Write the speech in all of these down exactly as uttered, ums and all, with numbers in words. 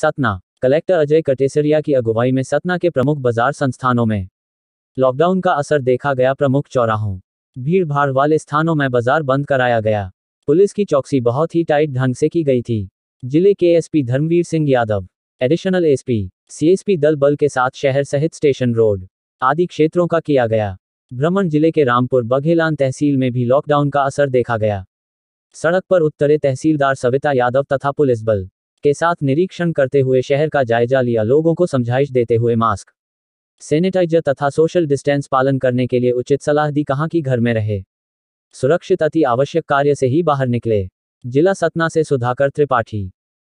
Satna. Collector Ajay Katesaria की अगुवाई में सतना के प्रमुख बाजार संस्थानों में लॉकडाउन का असर देखा गया। प्रमुख चौराहों, भीड़ भाड़ वाले स्थानों में बाजार बंद कराया गया। पुलिस की चौकसी बहुत ही टाइट ढंग से की गई थी। जिले के SP Dharmveer Singh Yadav, additional SP, CSP दल बल के साथ शहर सहित स्टेशन रोड आदि क्षेत्रों का किया गया भ्रमण। जिले के रामपुर बघेलान तहसील में भी लॉकडाउन का असर देखा गया। सड़क पर उतरे तहसीलदार सविता यादव तथा पुलिस बल के साथ निरीक्षण करते हुए शहर का जायजा लिया। लोगों को समझाइश देते हुए मास्क, सैनिटाइजर तथा सोशल डिस्टेंस पालन करने के लिए उचित सलाह दी। कहा कि घर में रहे, सुरक्षित, अति आवश्यक कार्य से ही बाहर निकले। जिला सतना से सुधाकर त्रिपाठी।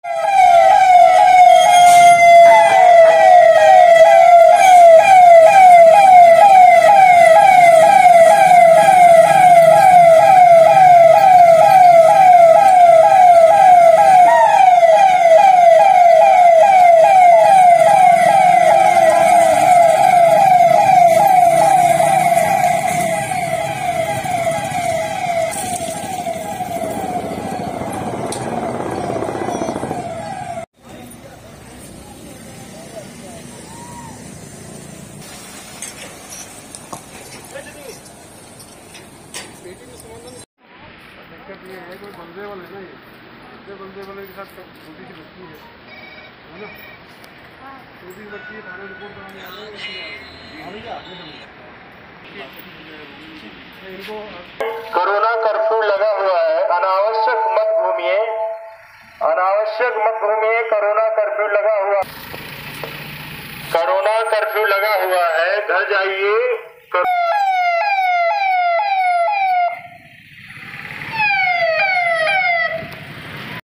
दिक्कत ये है कि बंदे वाले ना, ये बंदे वाले के साथ छोटी सी बच्ची है है ना, छोटी सी बच्ची थाने रिपोर्ट कराने आ रहे हैं। इनको कोरोना कर्फ्यू लगा हुआ है, अनावश्यक मत घूमिए, अनावश्यक मत घूमिए। कोरोना कर्फ्यू लगा हुआ कोरोना कर्फ्यू लगा हुआ है, घर जाइए।